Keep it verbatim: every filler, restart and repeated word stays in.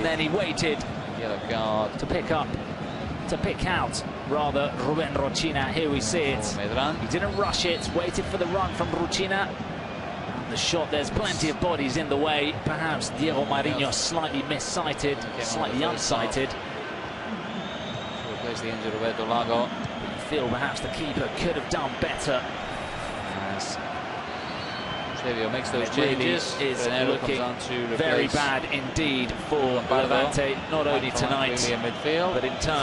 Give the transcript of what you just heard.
and then he waited Yellow card to pick up, to pick out, rather, Ruben Rochina. Here we see it. Medran. He didn't rush it, waited for the run from Rochina. The shot, there's plenty of bodies in the way. Perhaps Diego Marinho slightly missighted, slightly unsighted. Replace the injured Roberto Lago. You feel perhaps the keeper could have done better. As Trevio makes those It really changes, is looking looking very bad indeed for Levante, not only tonight, in midfield. but in terms